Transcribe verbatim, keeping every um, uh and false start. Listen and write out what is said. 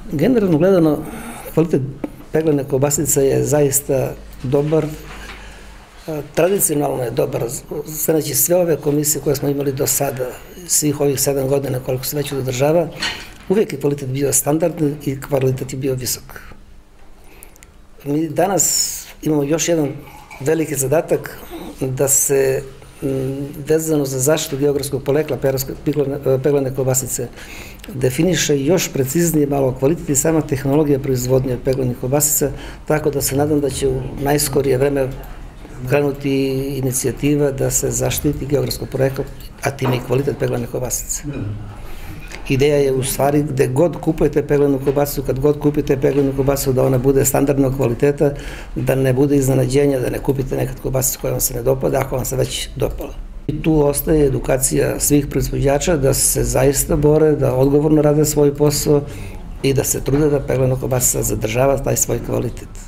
Generalno gledano, kvalitet peglane kobasice je zaista dobar, tradicionalno je dobar, znači sve ove komisije koje smo imali do sada, svih ovih sedam godina koliko se već održava, uvijek je kvalitet bio standardni i kvalitet je bio visok. Mi danas imamo još jedan veliki zadatak da se vezano za zaštitu geografskog porekla peglane kobasice definiše još preciznije malo kvalitet i sama tehnologija proizvodnje peglanih kobasica, tako da se nadam da će u najskorije vreme krenuti inicijativa da se zaštiti geografsko poreklo, a time i kvalitet peglane kobasice. Ideja je u stvari gde god kupujete peglanu kobasicu, kad god kupite peglanu kobasicu, da ona bude standardnog kvaliteta, da ne bude iznenađenja, da ne kupite nekad kobasicu koja vam se ne dopada, ako vam se već dopala. I tu ostaje edukacija svih proizvođača da se zaista bore, da odgovorno rade svoj posao i da se trude da peglana kobasica zadržava taj svoj kvalitet.